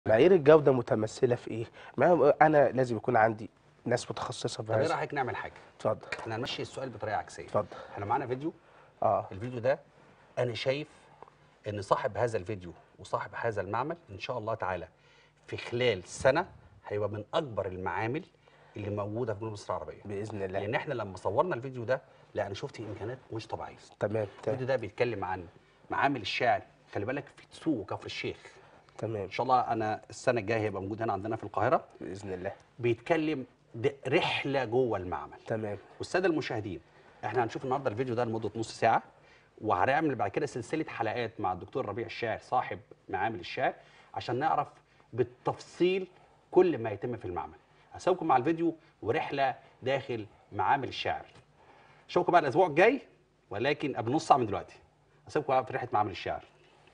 معايير الجودة متمثلة في إيه؟ أنا لازم يكون عندي ناس متخصصة في طب ايه هذا. رايك نعمل حاجه؟ اتفضل. احنا هنمشي السؤال بطريقه عكسيه. اتفضل. احنا معانا فيديو. اه. الفيديو ده انا شايف ان صاحب هذا الفيديو وصاحب هذا المعمل ان شاء الله تعالى في خلال سنه هيبقى من اكبر المعامل اللي موجوده في جنوب مصر العربيه. بإذن الله. لان احنا لما صورنا الفيديو ده لا انا شفت امكانيات مش طبيعيه. تمام. الفيديو ده بيتكلم عن معامل الشعر، خلي بالك، في تسوق وكفر الشيخ. تمام. ان شاء الله انا السنه الجايه هيبقى موجود هنا عندنا في القاهره. بإذن الله. بيتكلم رحله جوه المعمل. تمام. والساده المشاهدين، احنا هنشوف النهارده الفيديو ده لمده نص ساعه، وهنعمل بعد كده سلسله حلقات مع الدكتور ربيع الشاعر صاحب معامل الشعر عشان نعرف بالتفصيل كل ما يتم في المعمل. هسيبكم مع الفيديو ورحله داخل معامل الشعر. اشوفكم بقى الاسبوع الجاي، ولكن قبل نص ساعه من دلوقتي. هسيبكم بقى في رحله معامل الشعر.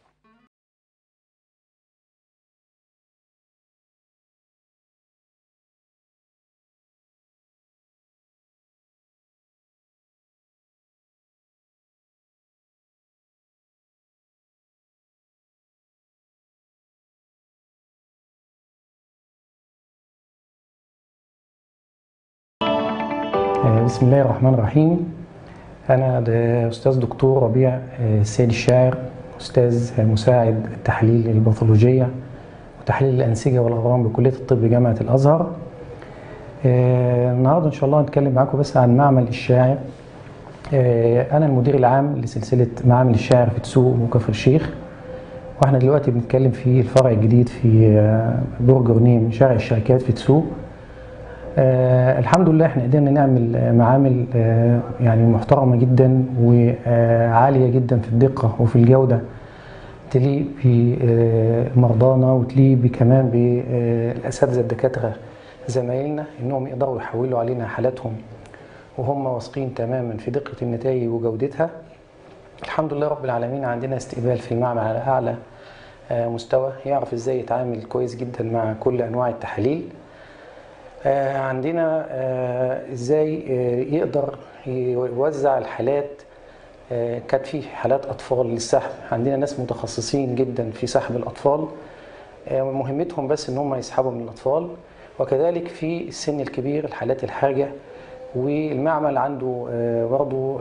بسم الله الرحمن الرحيم. أنا أستاذ دكتور ربيع السيد الشاعر، أستاذ مساعد التحاليل الباثولوجية وتحليل الأنسجة والأورام بكلية الطب جامعة الأزهر. النهارده إن شاء الله هنتكلم معاكم بس عن معمل الشاعر. أنا المدير العام لسلسلة معامل الشاعر في تسوق وكفر الشيخ، وإحنا دلوقتي بنتكلم في الفرع الجديد في برج غنيم شارع الشركات في تسوق. الحمد لله احنا قدرنا نعمل معامل يعني محترمة جدا وعالية جدا في الدقة وفي الجودة، تليق بمرضانا وتليق كمان بالأساتذة الدكاترة زمايلنا انهم يقدروا يحولوا علينا حالاتهم وهم واثقين تماما في دقة النتائج وجودتها. الحمد لله رب العالمين عندنا استقبال في المعمل على أعلى مستوى، يعرف ازاي يتعامل كويس جدا مع كل أنواع التحاليل. عندنا ازاي يقدر يوزع الحالات. كانت في حالات اطفال للسحب، عندنا ناس متخصصين جدا في سحب الاطفال، مهمتهم بس ان هم يسحبوا من الاطفال، وكذلك في السن الكبير الحالات الحرجه. والمعمل عنده برضه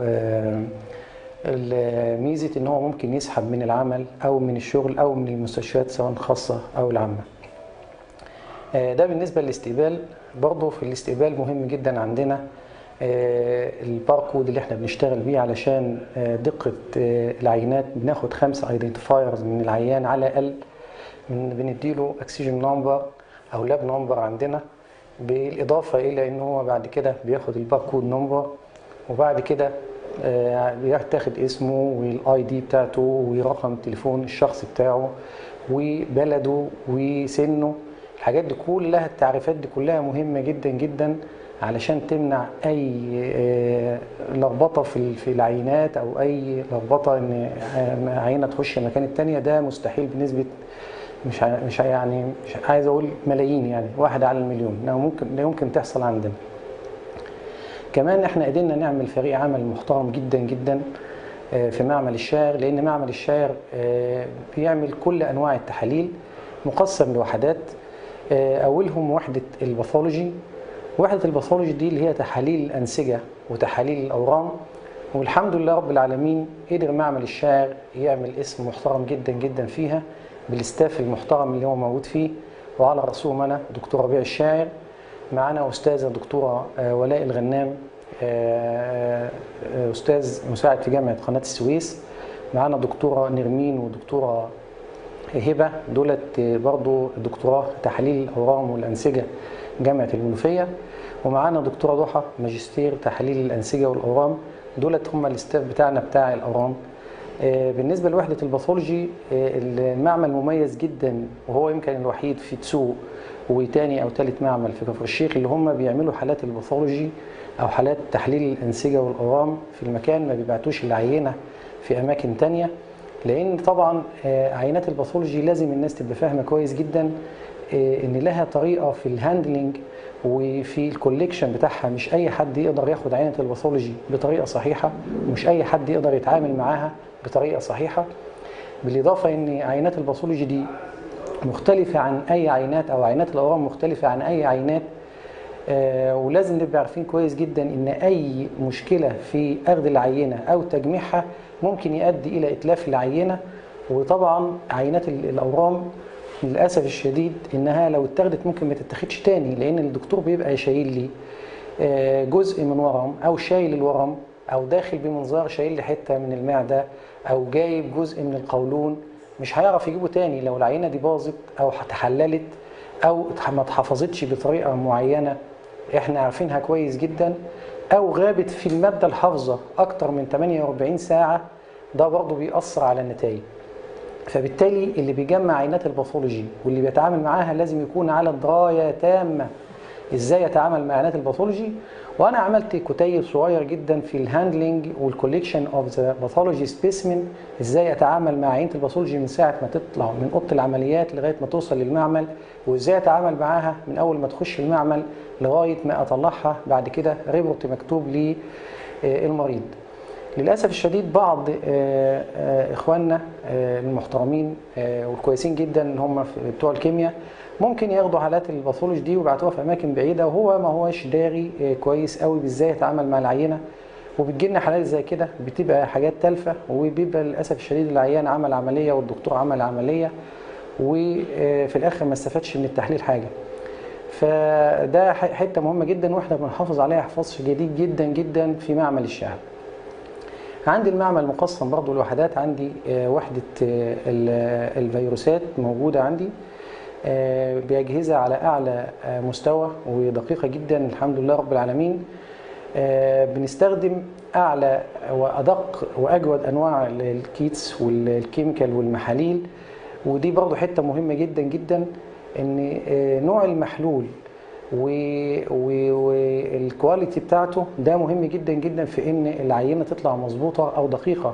ميزه ان هو ممكن يسحب من العمل او من الشغل او من المستشفيات سواء خاصه او العامه. ده بالنسبه للاستقبال. برضه في الاستقبال مهم جدا عندنا الباركود اللي احنا بنشتغل بيه علشان دقه العينات. بناخد 5 ايدنتيفايرز من العيان على الاقل، بنديله اكسجين نمبر او لاب نمبر عندنا، بالاضافه الى ان هو بعد كده بياخد الباركود نمبر، وبعد كده بياخد اسمه والاي دي بتاعته ورقم تليفون الشخص بتاعه وبلده وسنه. الحاجات دي كلها، التعريفات دي كلها مهمة جدا جدا علشان تمنع أي لخبطة في العينات أو أي لخبطة إن عينة تخش مكان التانية. ده مستحيل بنسبة مش عايز أقول ملايين، يعني 1 على المليون لا يمكن تحصل عندنا. كمان احنا قدرنا نعمل فريق عمل محترم جدا جدا في معمل الشاعر، لأن معمل الشاعر بيعمل كل أنواع التحاليل مقسم لوحدات. أولهم وحدة الباثولوجي. وحدة الباثولوجي دي اللي هي تحاليل الأنسجة وتحاليل الأورام، والحمد لله رب العالمين قدر معمل الشاعر يعمل اسم محترم جدا جدا فيها بالاستاف المحترم اللي هو موجود فيه، وعلى رأسهم أنا دكتور ربيع الشاعر. معنا أستاذة دكتورة ولاء الغنام، أستاذ مساعد في جامعة قناة السويس. معنا دكتورة نرمين ودكتورة هبة، دولت برضو دكتوراه تحليل الأورام والأنسجة جامعة المنوفية. ومعانا دكتورة ضحى ماجستير تحليل الأنسجة والأورام، دولت هم الاستاف بتاعنا بتاع الأورام. بالنسبة لوحدة الباثولوجي، المعمل مميز جدا، وهو يمكن الوحيد في تسوق وتاني أو تالت معمل في كفر الشيخ اللي هم بيعملوا حالات الباثولوجي أو حالات تحليل الأنسجة والأورام في المكان، ما بيبعتوش العينة في أماكن تانية. لأن طبعا عينات الباثولوجي لازم الناس تبقى فاهمة كويس جدا إن لها طريقة في الهاندلنج وفي الكوليكشن بتاعها. مش أي حد يقدر ياخد عينة الباثولوجي بطريقة صحيحة، ومش أي حد يقدر يتعامل معاها بطريقة صحيحة. بالإضافة إن عينات الباثولوجي دي مختلفة عن أي عينات، أو عينات الأورام مختلفة عن أي عينات. ولازم نبقى عارفين كويس جدا إن أي مشكلة في أخذ العينة أو تجميعها ممكن يؤدي إلى إتلاف العينة. وطبعا عينات الأورام للأسف الشديد إنها لو اتاخدت ممكن ما تتاخدش تاني، لأن الدكتور بيبقى شايل لي جزء من ورم، أو شايل الورم، أو داخل بمنظار شايل لي حتة من المعدة، أو جايب جزء من القولون. مش هيعرف يجيبه تاني لو العينة دي باظت أو اتحللت أو ما اتحفظتش بطريقة معينة احنا عارفينها كويس جدا، أو غابت في المادة الحافظة أكتر من 48 ساعة. ده برضه بيأثر على النتائج. فبالتالي اللي بيجمع عينات الباثولوجي واللي بيتعامل معاها لازم يكون على درايه تامه ازاي يتعامل مع عينات الباثولوجي. وانا عملت كتيب صغير جدا في الهاندلنج والكوليكشن اوف ذا باثولوجي سبيسمن، ازاي اتعامل مع عينه الباثولوجي من ساعه ما تطلع من اوضه العمليات لغايه ما توصل للمعمل، وازاي اتعامل معاها من اول ما تخش المعمل لغايه ما اطلعها بعد كده ريبورت مكتوب للمريض. للأسف الشديد بعض إخواننا المحترمين والكويسين جدا اللي هم بتوع الكيمياء ممكن ياخدوا حالات الباثولوجي دي ويبعتوها في أماكن بعيدة، وهو ما هوش داري كويس قوي بإزاي يتعامل مع العينة. وبتجيلنا حالات زي كده بتبقى حاجات تالفة، وبيبقى للأسف الشديد العيان عمل عملية والدكتور عمل عملية وفي الآخر ما استفادش من التحليل حاجة. فده حتة مهمة جدا واحنا بنحافظ عليها حفاظ شديد جدا جدا في معمل الشعب. عندي المعمل مقسم برضو الوحدات، عندي وحدة الفيروسات موجودة عندي بأجهزة على أعلى مستوى ودقيقة جدا الحمد لله رب العالمين. بنستخدم أعلى وأدق وأجود أنواع الكيتس والكيميكال والمحاليل. ودي برضو حتة مهمة جدا جدا، إن نوع المحلول والكواليتي بتاعته ده مهم جدا جدا في ان العينه تطلع مظبوطه او دقيقه.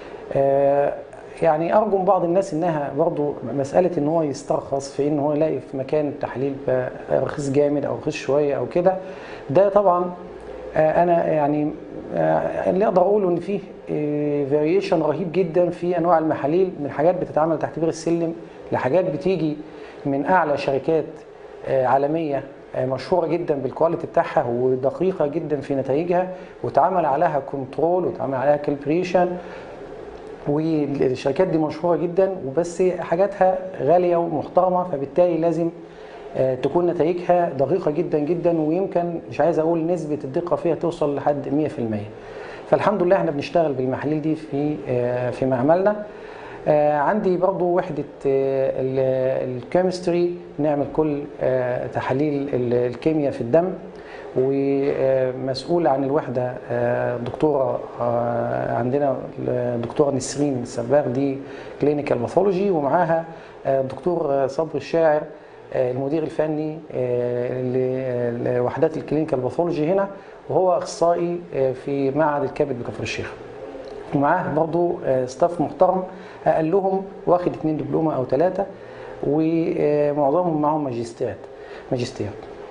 يعني ارجو من بعض الناس انها برضو مساله ان هو يسترخص في ان هو يلاقي في مكان تحليل رخيص جامد او رخيص شويه او كده. ده طبعا انا يعني اللي اقدر اقوله ان فيه فاريشن رهيب جدا في انواع المحاليل، من حاجات بتتعمل تحت بير السلم لحاجات بتيجي من اعلى شركات عالميه مشهوره جدا بالكواليتي بتاعها ودقيقه جدا في نتائجها، واتعمل عليها كنترول واتعمل عليها كالبريشن، والشركات دي مشهوره جدا وبس حاجاتها غاليه ومحترمه، فبالتالي لازم تكون نتائجها دقيقه جدا جدا، ويمكن مش عايز اقول نسبه الدقه فيها توصل لحد 100%. فالحمد لله احنا بنشتغل بالمحاليل دي في معملنا. عندي برضو وحدة الكيمستري، نعمل كل تحاليل الكيمياء في الدم، ومسؤول عن الوحدة دكتورة عندنا دكتورة نسرين السباغ دي كلينيكال باثولوجي، ومعاها الدكتور صبري الشاعر المدير الفني لوحدات الكلينيكال باثولوجي هنا، وهو اخصائي في معهد الكبد بكفر الشيخ. ومعاه برضو ستاف محترم اقلهم واخد 2 دبلومه او 3، ومعظمهم معهم ماجستير.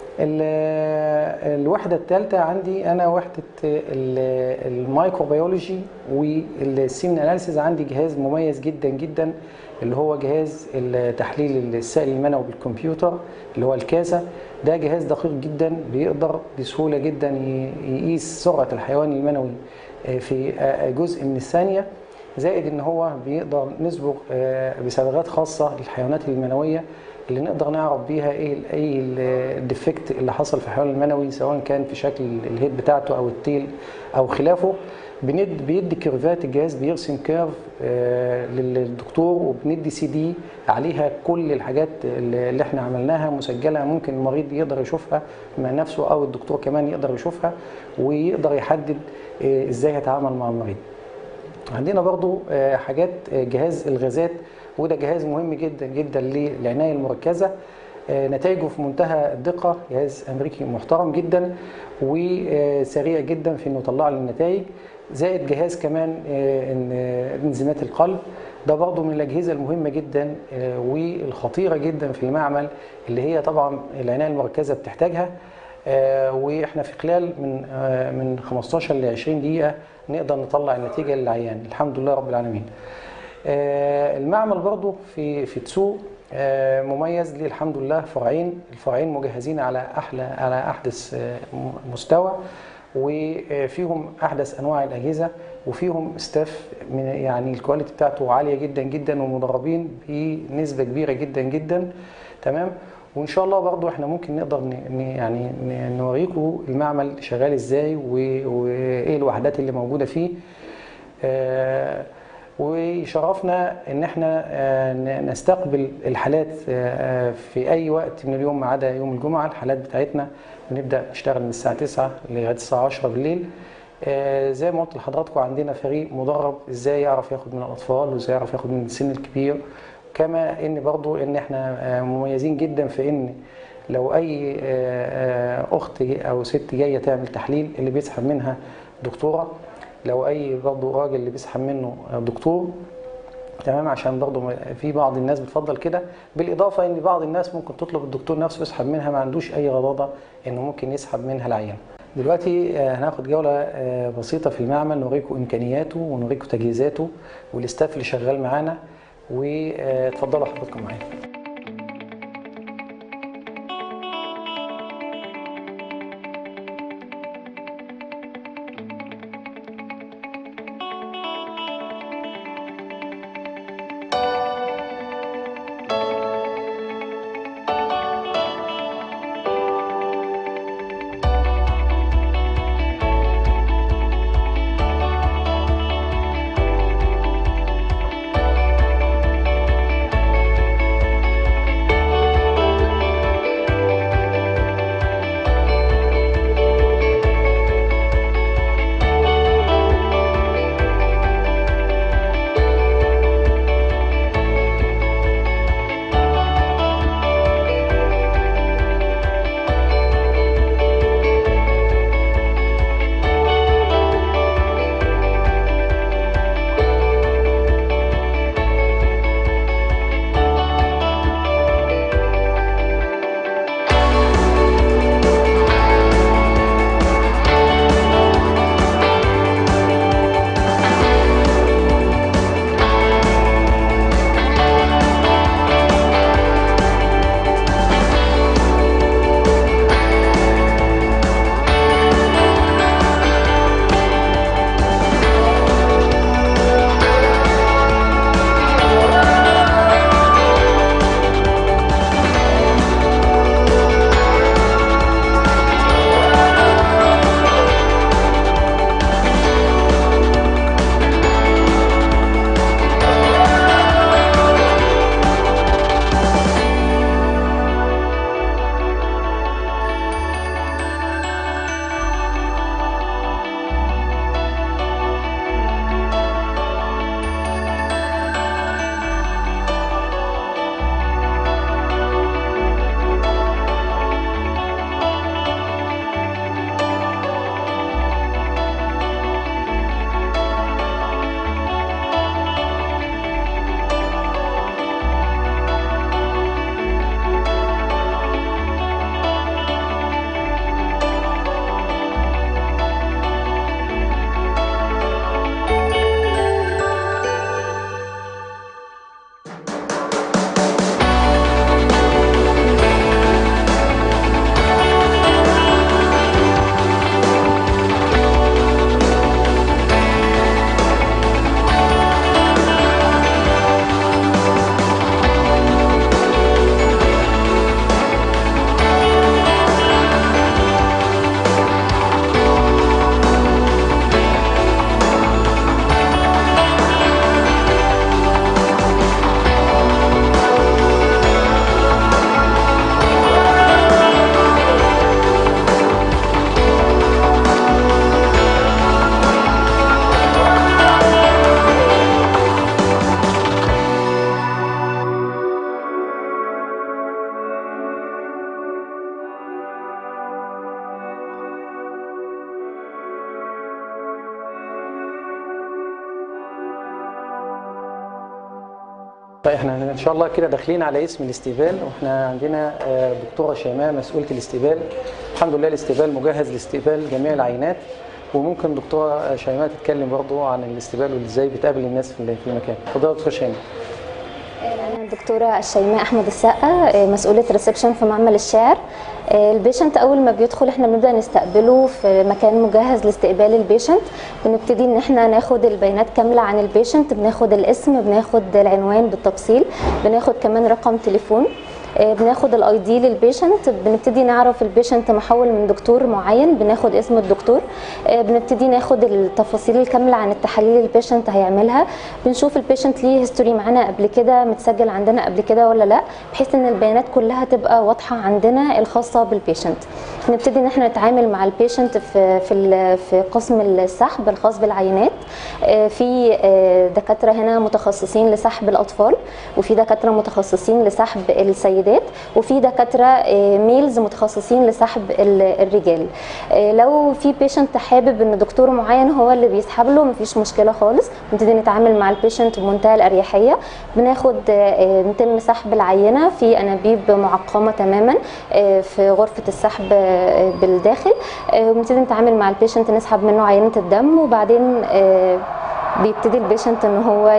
الوحده الثالثه عندي انا وحده الميكروبيولوجي والسيمن اناليسيز. عندي جهاز مميز جدا جدا اللي هو جهاز تحليل السائل المنوي بالكمبيوتر اللي هو الكاسا. ده جهاز دقيق جدا بيقدر بسهوله جدا يقيس سرعه الحيوان المنوي في جزء من الثانيه، زائد ان هو بيقدر نصبغ بصبغات خاصه للحيوانات المنويه اللي نقدر نعرف بيها ايه الديفكت اللي حصل في الحيوان المنوي، سواء كان في شكل الهيد بتاعته او التيل او خلافه. بيدي كيرفات، الجهاز بيرسم كيرف للدكتور، وبندي سي دي عليها كل الحاجات اللي احنا عملناها مسجله، ممكن المريض يقدر يشوفها مع نفسه او الدكتور كمان يقدر يشوفها ويقدر يحدد ازاي يتعامل مع المريض. عندنا برضو حاجات جهاز الغازات، وده جهاز مهم جدا جدا للعنايه المركزه، نتائجه في منتهى الدقه، جهاز امريكي محترم جدا وسريع جدا في انه يطلع لي النتائج، زائد جهاز كمان انزيمات القلب. ده برضو من الاجهزه المهمه جدا والخطيره جدا في المعمل، اللي هي طبعا العنايه المركزه بتحتاجها، واحنا في خلال من 15 ل 20 دقيقه نقدر نطلع النتيجه للعيان الحمد لله رب العالمين. المعمل برضو في تسوق مميز ليه الحمد لله فرعين، الفرعين مجهزين على احدث مستوى، وفيهم احدث انواع الاجهزه، وفيهم ستاف من يعني الكواليتي بتاعته عاليه جدا جدا، ومدربين بنسبه كبيره جدا جدا. تمام. وان شاء الله برضو احنا ممكن نقدر يعني نوريكم المعمل شغال ازاي وايه الوحدات اللي موجوده فيه. ويشرفنا ان احنا نستقبل الحالات في اي وقت من اليوم ما عدا يوم الجمعه. الحالات بتاعتنا بنبدا نشتغل من الساعه 9 لغايه الساعه 10 بالليل. زي ما قلت لحضراتكم عندنا فريق مدرب ازاي يعرف ياخد من الاطفال وازاي يعرف ياخد من السن الكبير. كما ان برضو ان احنا مميزين جدا في ان لو اي اخت او ست جايه تعمل تحليل اللي بيسحب منها دكتوره، لو اي برضو راجل اللي بيسحب منه دكتور. تمام. عشان برضو في بعض الناس بتفضل كده، بالاضافه ان بعض الناس ممكن تطلب الدكتور نفسه يسحب منها، ما عندوش اي غضاضه انه ممكن يسحب منها العيان. دلوقتي هناخد جوله بسيطه في المعمل، نوريكم امكانياته ونوريكم تجهيزاته والاستاف اللي شغال معانا، واتفضلوا حضراتكم معايا. طيب احنا ان شاء الله كده داخلين على اسم الاستقبال، واحنا عندنا دكتوره شيماء مسؤوله الاستقبال. الحمد لله الاستقبال مجهز لاستقبال جميع العينات، وممكن دكتوره شيماء تتكلم برضو عن الاستقبال وازاي بتقابل الناس في المكان. اتفضلي يا دكتوره شيماء. أنا الدكتورة الشيماء أحمد السقا، مسؤولة ريسبشن في معمل الشعر. البيشنت أول ما بيدخل احنا بنبدأ نستقبله في مكان مجهز لاستقبال البيشنت. بنبتدي إن احنا ناخد البيانات كاملة عن البيشنت، بناخد الاسم، بناخد العنوان بالتفصيل، بناخد كمان رقم تليفون، بناخد الاي دي للبيشنت، بنبتدي نعرف البيشنت محول من دكتور معين، بناخد اسم الدكتور، بنبتدي ناخد التفاصيل الكامله عن التحاليل اللي البيشنت هيعملها، بنشوف البيشنت ليه هيستوري معانا قبل كده، متسجل عندنا قبل كده ولا لا، بحيث ان البيانات كلها تبقى واضحه عندنا الخاصه بالبيشنت. نبتدي ان احنا نتعامل مع البيشنت في قسم السحب الخاص بالعينات. في دكاتره هنا متخصصين لسحب الاطفال، وفي دكاتره متخصصين لسحب السيدات، وفي دكاتره ميلز متخصصين لسحب الرجال. لو في بيشنت حابب ان دكتور معين هو اللي بيسحب له، مفيش مشكله خالص، نبتدي نتعامل مع البيشنت بمنتهى الاريحيه. بنتم سحب العينه في انابيب معقمه تماما في غرفه السحب بالداخل، ونبتدي نتعامل مع البيشنت، نسحب منه عينه الدم، وبعدين بيبتدي البيشنت ان هو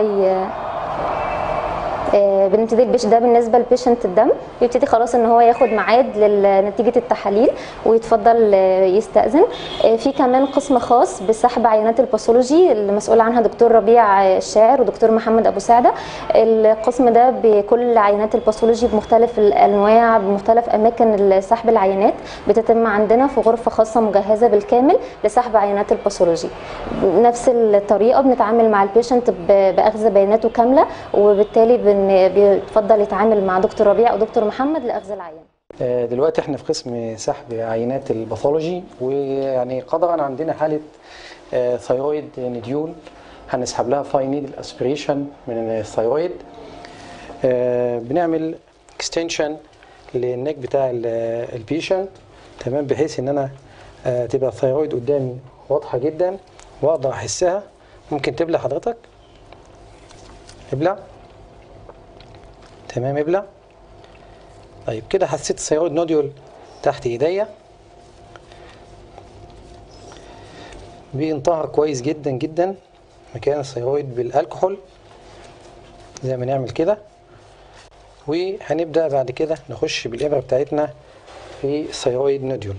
بنبتدي ده بالنسبه لبيشنت الدم، يبتدي خلاص ان هو ياخد ميعاد لنتيجه التحاليل ويتفضل يستأذن. في كمان قسم خاص بسحب عينات الباثولوجي اللي مسؤول عنها دكتور ربيع الشاعر ودكتور محمد ابو سعده. القسم ده بكل عينات الباثولوجي بمختلف الانواع بمختلف اماكن سحب العينات بتتم عندنا في غرفه خاصه مجهزه بالكامل لسحب عينات الباثولوجي. نفس الطريقه بنتعامل مع البيشنت باخذ بياناته كامله، وبالتالي بيتفضل يتعامل مع دكتور ربيع او دكتور محمد لاخذ العينه. دلوقتي احنا في قسم سحب عينات الباثولوجي، ويعني قدرا عندنا حاله ثيرويد نديول هنسحب لها فاي نيدل اسبريشن من الثيرويد. بنعمل اكستنشن للنك بتاع البيشنت، تمام، بحيث ان انا تبقى الثيرويد قدامي واضحه جدا واقدر احسها. ممكن تبلع حضرتك؟ ابلع. تمام، ابلع. طيب كده حسيت الثيرويد نوديول تحت ايديا، بينطهر كويس جدا جدا مكان الثيرويد بالالكحول زي ما نعمل كده. وهنبدا بعد كده نخش بالابره بتاعتنا في الثيرويد نوديول.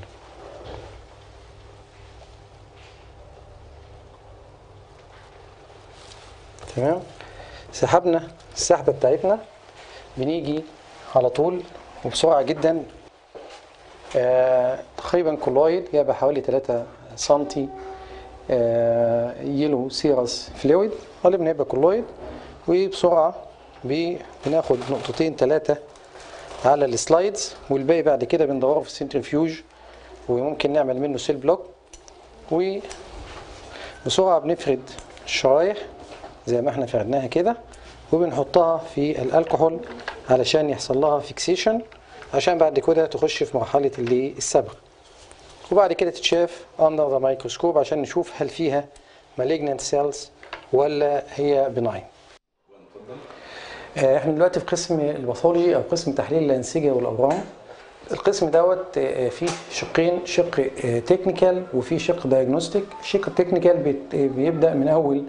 تمام، سحبنا السحبه بتاعتنا، بنيجي على طول وبسرعه جدا تقريبا كولويد جايبه حوالي 3 سنتي يلو سيرس فلويد، غالبا هيبقى كولويد، وبسرعه بناخد نقطتين 3 على السلايدز، والباقي بعد كده بندوره في السنترفيوج وممكن نعمل منه سيل بلوك. وبسرعه بنفرد الشرايح زي ما احنا فردناها كده، وبنحطها في الالكحول علشان يحصل لها فيكسيشن، عشان بعد كده تخش في مرحله الصبغ، وبعد كده تتشاف اندر ذا مايكروسكوب عشان نشوف هل فيها مالجنانت سيلز ولا هي بناين. احنا دلوقتي في قسم الباثولوجي او قسم تحليل الانسجه والاورام. القسم دوت فيه شقين، شق تكنيكال وفيه شق دايجنوستيك. الشق التكنيكال بيبدا من اول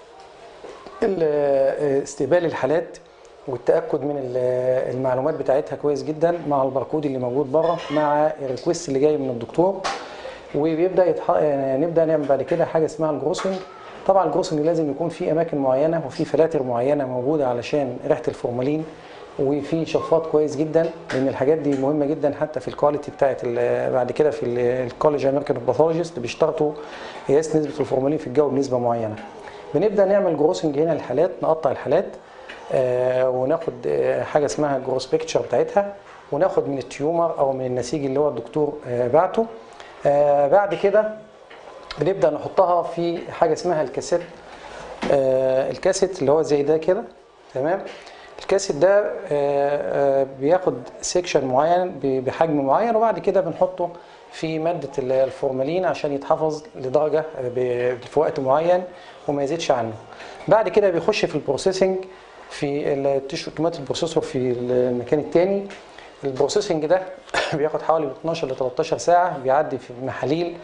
استقبال الحالات والتاكد من المعلومات بتاعتها كويس جدا مع الباركود اللي موجود بره مع الريكوست اللي جاي من الدكتور، وبيبدا نبدا نعمل بعد كده حاجه اسمها الجروسنج. طبعا الجروسنج لازم يكون في اماكن معينه وفي فلاتر معينه موجوده علشان ريحه الفورمالين، وفي شفاط كويس جدا، لان الحاجات دي مهمه جدا حتى في الكواليتي بتاعت بعد كده في الكوليج امريكان باثولوجيست اللي بيشترطوا قياس نسبه الفورمالين في الجو بنسبه معينه. بنبدا نعمل جروسنج هنا للحالات، نقطع الحالات وناخد حاجه اسمها جروس بيكتشر بتاعتها، وناخد من التيومر او من النسيج اللي هو الدكتور بعته. بعد كده بنبدا نحطها في حاجه اسمها الكاسيت. الكاسيت اللي هو زي ده كده، تمام. الكاسيت ده بياخد سيكشن معين بحجم معين، وبعد كده بنحطه في ماده الفورمالين عشان يتحفظ لدرجه في وقت معين وما يزيدش عنه. بعد كده بيخش في البروسيسنج في التيشو اوتوماتيك بروسيسور في المكان الثاني. البروسيسنج ده بياخد حوالي 12 ل 13 ساعه، بيعدي في محاليل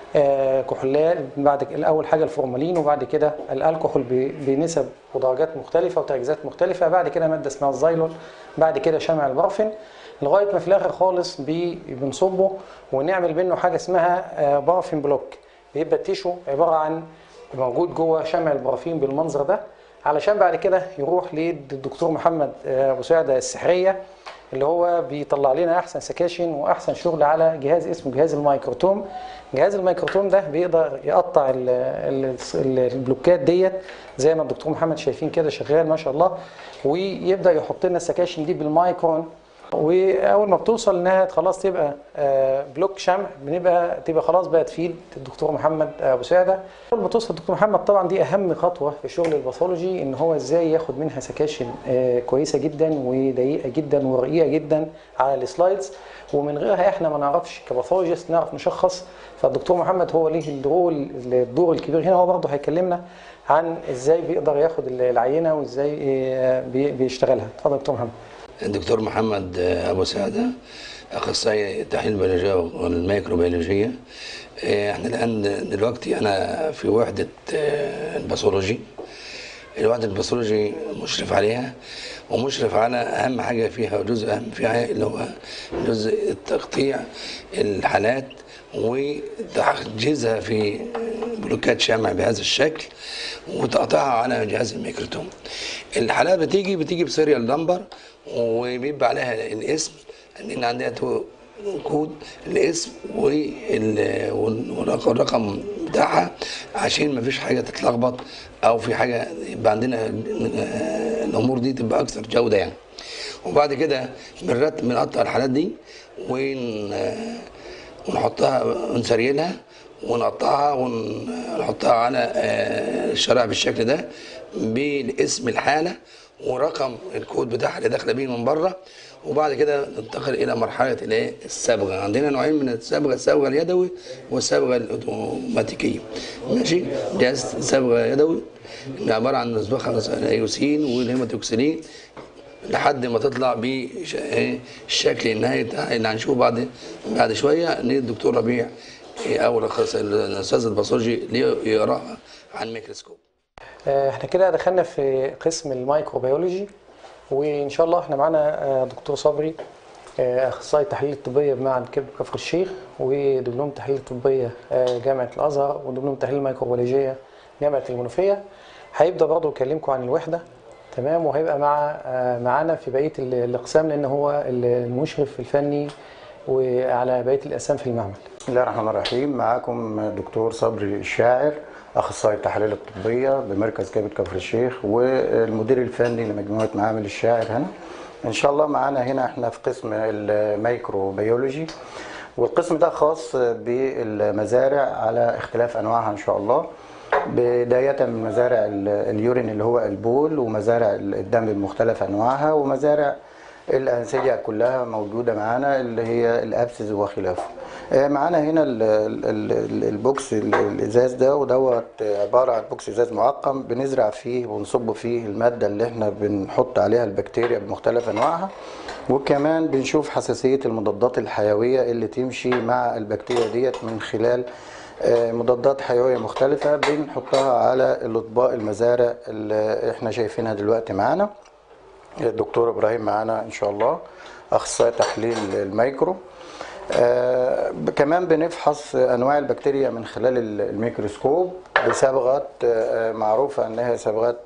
كحولات، بعد اول حاجه الفورمالين، وبعد كده الكحول بنسب ودرجات مختلفه وتركيزات مختلفه، بعد كده ماده اسمها الزايلون، بعد كده شمع البارفين، لغايه ما في الاخر خالص بنصبه ونعمل منه حاجه اسمها بارفين بلوك. بيبقى التيشو عباره عن موجود جوه شمع البارفين بالمنظر ده، علشان بعد كده يروح للدكتور محمد ابو سعده السحريه، اللي هو بيطلع لنا احسن سكاشن واحسن شغل على جهاز اسمه جهاز الميكروتوم. جهاز الميكروتوم ده بيقدر يقطع البلوكات ديت زي ما الدكتور محمد شايفين كده شغال ما شاء الله، ويبدا يحط لنا السكاشن دي بالمايكرون، واول ما بتوصل انها خلاص تبقى بلوك شمع تبقى خلاص بقت في الدكتور محمد ابو سعده. اول ما توصل الدكتور محمد طبعا دي اهم خطوه في شغل الباثولوجي، ان هو ازاي ياخد منها سكاشن كويسه جدا ودقيقه جدا ورقيقه جدا على السلايدز، ومن غيرها احنا ما نعرفش كباثولوجيست نعرف نشخص. فالدكتور محمد هو ليه الدور الكبير هنا، هو برضه هيكلمنا عن ازاي بيقدر ياخد العينه وازاي بيشتغلها. اتفضل دكتور محمد. الدكتور محمد ابو سعده، اخصائي تحليل البيولوجيا والميكروبيولوجيا. احنا الان دلوقتي انا في وحده الباثولوجي. الوحده الباثولوجي مشرف عليها، ومشرف على اهم حاجه فيها وجزء اهم فيها اللي هو جزء تقطيع الحالات وتحجيزها في بلوكات شمع بهذا الشكل وتقطيعها على جهاز الميكروتوم. الحالات بتيجي بسيريال نمبر، وبيبقى عليها الاسم، لان عندها كود الاسم والرقم بتاعها عشان ما فيش حاجه تتلخبط او في حاجه يبقى عندنا الامور دي تبقى اكثر جوده يعني. وبعد كده بنقطع الحالات دي ونحطها ونسريلها ونقطعها ونحطها على الشرائح بالشكل ده بالاسم الحاله ورقم الكود بتاعها اللي داخله بيه من بره. وبعد كده ننتقل الى مرحله الصبغه. عندنا نوعين من الصبغه، الصبغه اليدوي والصبغه الاوتوماتيكيه. ماشي، جهاز صبغه يدوي اللي عباره عن نسبه الايوسين والهيماتوكسلين لحد ما تطلع بالشكل النهائي اللي هنشوفه بعد شويه ان الدكتور ربيع او الاستاذ الباثولوجي يقراها عن الميكروسكوب. احنا كده دخلنا في قسم الميكروبيولوجي، وان شاء الله احنا معانا دكتور صبري اخصائي التحاليل الطبيه بمعهد كفر الشيخ، ودبلوم تحاليل طبيه جامعه الازهر، ودبلوم تحاليل ميكروبيولوجيه جامعه المنوفيه. هيبدا برضه يكلمكم عن الوحده، تمام، وهيبقى معانا في بقيه الاقسام لان هو المشرف الفني وعلى بقيه الاقسام في المعمل. بسم الله الرحمن الرحيم. معاكم دكتور صبري الشاعر، اخصائي التحاليل الطبيه بمركز كبد كفر الشيخ، والمدير الفني لمجموعه معامل الشاعر هنا. ان شاء الله معانا هنا احنا في قسم الميكروبيولوجي، والقسم ده خاص بالمزارع على اختلاف انواعها ان شاء الله، بدايه من مزارع اليورين اللي هو البول، ومزارع الدم بمختلف انواعها، ومزارع الأنسجة كلها موجودة معانا اللي هي الأبسز وخلافه. معانا هنا البوكس الإزاز ده، ودوت عبارة عن بوكس إزاز معقم بنزرع فيه ونصب فيه المادة اللي احنا بنحط عليها البكتيريا بمختلف أنواعها، وكمان بنشوف حساسية المضادات الحيوية اللي تمشي مع البكتيريا ديت من خلال مضادات حيوية مختلفة بنحطها على الأطباق المزارع اللي احنا شايفينها دلوقتي معانا. الدكتور ابراهيم معانا ان شاء الله اخصائي تحليل الميكرو. كمان بنفحص انواع البكتيريا من خلال الميكروسكوب بصبغات معروفه انها صبغات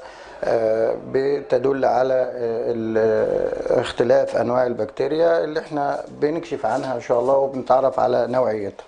بتدل على اختلاف انواع البكتيريا اللي احنا بنكشف عنها ان شاء الله وبنتعرف على نوعيتها.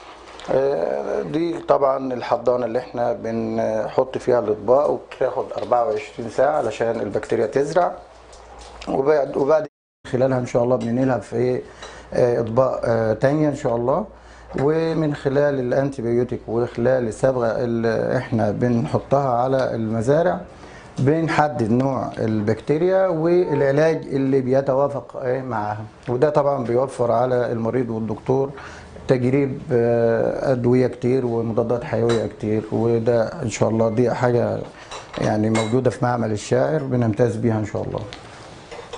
دي طبعا الحضانه اللي احنا بنحط فيها الاطباق، وبتاخد 24 ساعه علشان البكتيريا تزرع، وبعد خلالها ان شاء الله بننقلها في اطباق تانية ان شاء الله. ومن خلال الانتي بيوتيك وخلال الصبغه اللي احنا بنحطها على المزارع بنحدد نوع البكتيريا والعلاج اللي بيتوافق معاها، وده طبعا بيوفر على المريض والدكتور تجريب ادويه كتير ومضادات حيويه كتير، وده ان شاء الله دي حاجه يعني موجوده في معمل الشاعر بنمتاز بيها ان شاء الله.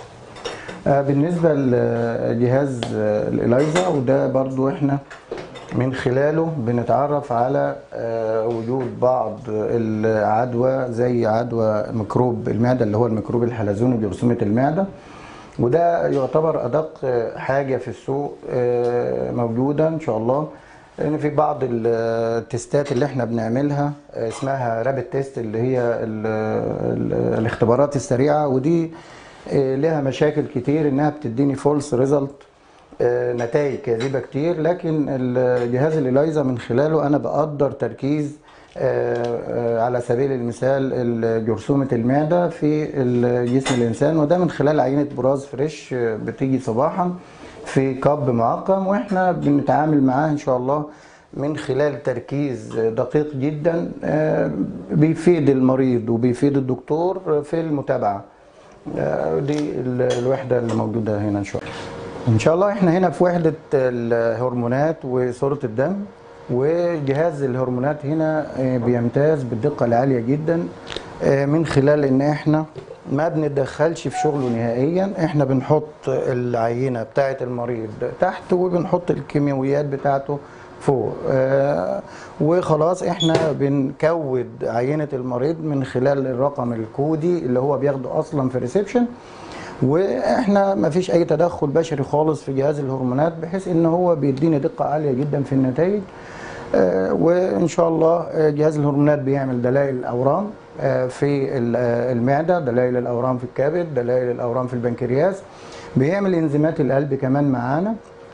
بالنسبه لجهاز الإلايزا، وده برضو احنا من خلاله بنتعرف على وجود بعض العدوى زي عدوى ميكروب المعدة اللي هو الميكروب الحلزوني بجرثومة المعدة، وده يعتبر أدق حاجة في السوق موجودة إن شاء الله. لأن في بعض التستات اللي احنا بنعملها اسمها رابid تيست اللي هي الاختبارات السريعة، ودي لها مشاكل كتير انها بتديني فولس ريزلت، نتائج كاذبة كتير. لكن الجهاز الإلايزا من خلاله انا بقدر تركيز على سبيل المثال جرثومة المعدة في جسم الإنسان، وده من خلال عينة براز فريش بتيجي صباحا في كاب معقم، واحنا بنتعامل معاه ان شاء الله من خلال تركيز دقيق جدا بيفيد المريض وبيفيد الدكتور في المتابعة. دي الوحدة اللي موجودة هنا ان شاء الله. ان شاء الله احنا هنا في وحدة الهرمونات وصورة الدم، وجهاز الهرمونات هنا بيمتاز بالدقة العالية جدا من خلال ان احنا ما بنتدخلش في شغله نهائيا. احنا بنحط العينة بتاعة المريض تحت وبنحط الكيماويات بتاعته فوق، وخلاص احنا بنكود عينة المريض من خلال الرقم الكودي اللي هو بياخده اصلا في ريسبشن، واحنا ما فيش اي تدخل بشري خالص في جهاز الهرمونات، بحيث ان هو بيديني دقة عالية جدا في النتائج. وان شاء الله جهاز الهرمونات بيعمل دلائل الاورام في المعدة، دلائل الاورام في الكبد، دلائل الاورام في البنكرياس، بيعمل انزيمات القلب كمان معانا،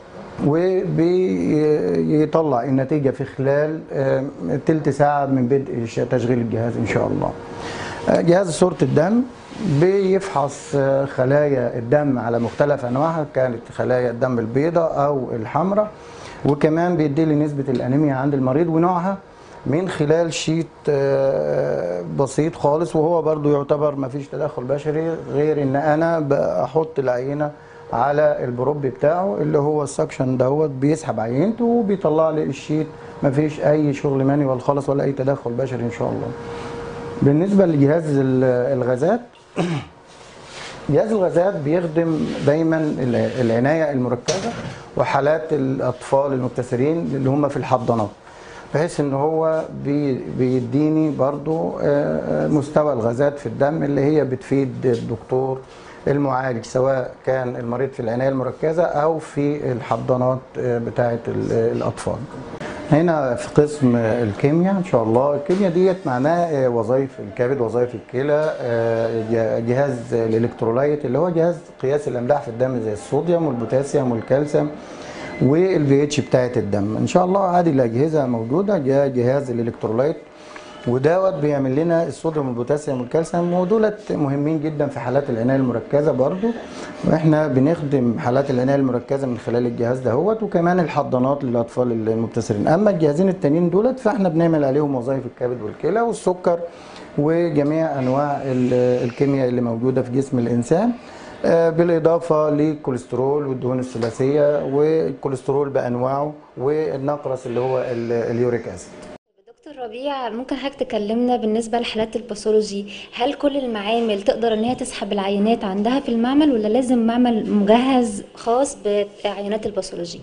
وبيطلع النتيجة في خلال تلت ساعة من بدء تشغيل الجهاز ان شاء الله. جهاز صورة الدم بيفحص خلايا الدم على مختلف انواعها، كانت خلايا الدم البيضاء او الحمراء، وكمان بيدي لي نسبة الانيميا عند المريض ونوعها من خلال شيت بسيط خالص، وهو برضو يعتبر ما فيش تدخل بشري غير ان انا بحط العينة على البروب بتاعه اللي هو السكشن دوت، بيسحب عينته وبيطلع لي الشيت، ما فيش اي شغل مانيوال خالص ولا اي تدخل بشري ان شاء الله. بالنسبة لجهاز الغازات، جهاز الغازات بيخدم دايما العناية المركزة وحالات الأطفال المبتسرين اللي هم في الحضانات، بحيث ان هو بيديني برضو مستوى الغازات في الدم اللي هي بتفيد الدكتور المعالج، سواء كان المريض في العناية المركزة أو في الحضانات بتاعة الأطفال. هنا في قسم الكيمياء ان شاء الله، الكيمياء ديت معناه وظائف الكبد، وظائف الكلى، جهاز الالكترولايت اللي هو جهاز قياس الاملاح في الدم زي الصوديوم والبوتاسيوم والكالسيوم والبي اتش بتاعه الدم. ان شاء الله هذه الاجهزه موجوده، جهاز الالكترولايت ودوت بيعمل لنا الصوديوم والبوتاسيوم والكالسيوم، ودولت مهمين جدا في حالات العنايه المركزه برضو، واحنا بنخدم حالات العنايه المركزه من خلال الجهاز دهوت، وكمان الحضانات للاطفال المبتسرين. اما الجهازين التانيين دولت فاحنا بنعمل عليهم وظائف الكبد والكلى والسكر وجميع انواع الكيمياء اللي موجوده في جسم الانسان، بالاضافه للكوليسترول والدهون الثلاثيه والكوليسترول بانواعه والنقرس اللي هو اليوريك اسيد. دكتور ربيع، ممكن حضرتك تكلمنا بالنسبة لحالات الباثولوجي، هل كل المعامل تقدر ان هي تسحب العينات عندها في المعمل ولا لازم معمل مجهز خاص بعينات الباثولوجي؟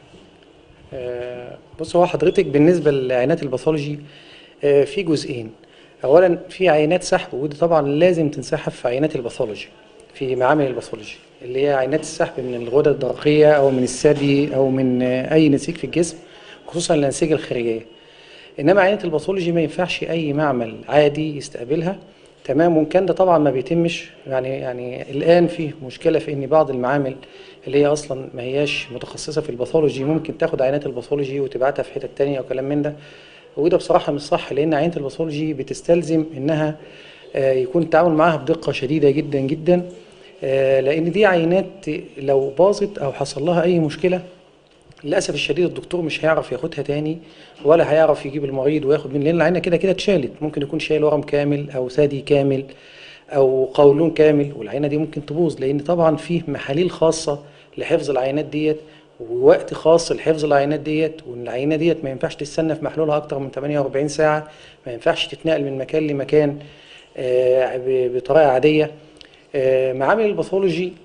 بص، هو حضرتك بالنسبة لعينات الباثولوجي في جزئين. اولا في عينات سحب، ودي طبعا لازم تنسحب في عينات الباثولوجي في معامل الباثولوجي، اللي هي عينات السحب من الغدد الدرقية او من الثدي او من اي نسيج في الجسم، خصوصا الانسجة الخارجية. انما عينه الباثولوجي ما ينفعش اي معمل عادي يستقبلها، تمام. وكان ده طبعا ما بيتمش، يعني الان في مشكله في ان بعض المعامل اللي هي اصلا ما هياش متخصصه في الباثولوجي ممكن تاخد عينات الباثولوجي وتبعتها في حته ثانيه وكلام من ده، وده بصراحه مش صح، لان عينه الباثولوجي بتستلزم انها يكون التعامل معاها بدقه شديده جدا جدا، لان دي عينات لو باظت او حصل لها اي مشكله للاسف الشديد الدكتور مش هيعرف ياخدها تاني، ولا هيعرف يجيب المريض وياخد منه، لان العينه كده كده اتشالت. ممكن يكون شايل ورم كامل او ثدي كامل او قولون كامل، والعينه دي ممكن تبوظ، لان طبعا فيه محاليل خاصه لحفظ العينات ديت ووقت خاص لحفظ العينات ديت، والعينه ديت ما ينفعش تستنى في محلولها اكتر من 48 ساعه، ما ينفعش تتنقل من مكان لمكان بطريقه عاديه. معامل الباثولوجي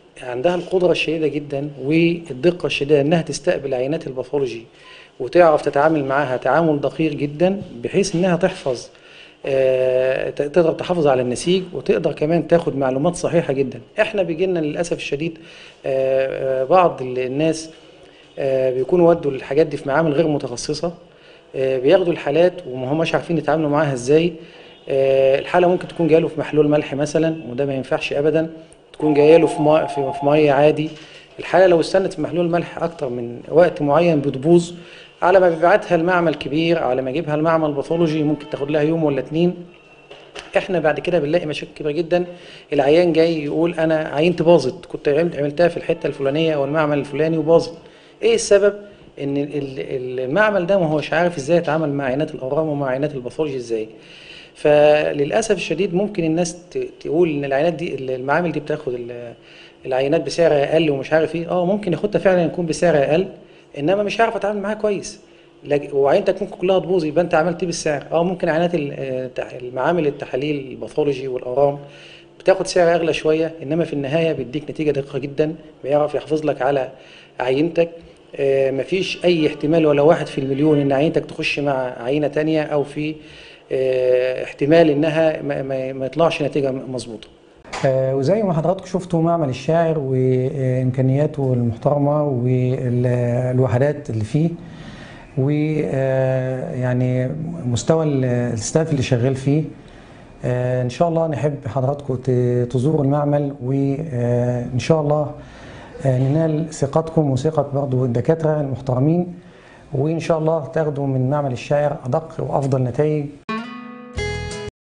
عندها القدرة الشديدة جدا والدقة الشديدة انها تستقبل عينات الباثولوجي وتعرف تتعامل معاها تعامل دقيق جدا، بحيث انها تحفظ تقدر تحافظ على النسيج، وتقدر كمان تاخد معلومات صحيحة جدا. احنا بيجيلنا للأسف الشديد بعض الناس بيكونوا ودوا الحاجات دي في معامل غير متخصصة، بياخدوا الحالات وما هماش عارفين يتعاملوا معاها ازاي. الحالة ممكن تكون جايه له في محلول ملح مثلا، وده ما ينفعش ابدا. تكون جايه له في ميه عادي. الحالة لو استنت في محلول ملح اكتر من وقت معين بتبوظ. على ما بيبعتها المعمل كبير، على ما يجيبها المعمل باثولوجي ممكن تاخد لها يوم ولا 2. احنا بعد كده بنلاقي مشاكل كبيره جدا. العيان جاي يقول انا عينتي باظت، كنت عملتها في الحته الفلانيه او المعمل الفلاني وباظت. ايه السبب؟ ان المعمل ده ما هوش عارف ازاي يتعامل مع عينات الاورام ومع عينات الباثولوجي ازاي. فللاسف الشديد ممكن الناس تقول ان العينات دي، المعامل دي بتاخد العينات بسعر اقل ومش عارف ايه. ممكن ياخدها فعلا يكون بسعر اقل، انما مش عارف اتعامل معاها كويس، وعينتك ممكن كلها تبوظ، يبقى انت عملت ايه بالسعر؟ ممكن عينات المعامل التحاليل الباثولوجي والاورام بتاخد سعر اغلى شويه، انما في النهايه بيديك نتيجه دقيقه جدا، بيعرف يحافظ لك على عينتك. مفيش اي احتمال ولا 1 في المليون ان عينتك تخش مع عينه تانية، او في احتمال انها ما يطلعش نتيجه مظبوطه. وزي ما حضراتكم شفتوا معمل الشاعر وامكانياته المحترمه والوحدات اللي فيه، ويعني مستوى الستاف اللي شغال فيه. ان شاء الله نحب حضراتكم تزوروا المعمل، وان شاء الله ننال ثقتكم وثقه برضه الدكاتره المحترمين، وان شاء الله تاخدوا من معمل الشاعر ادق وافضل نتائج.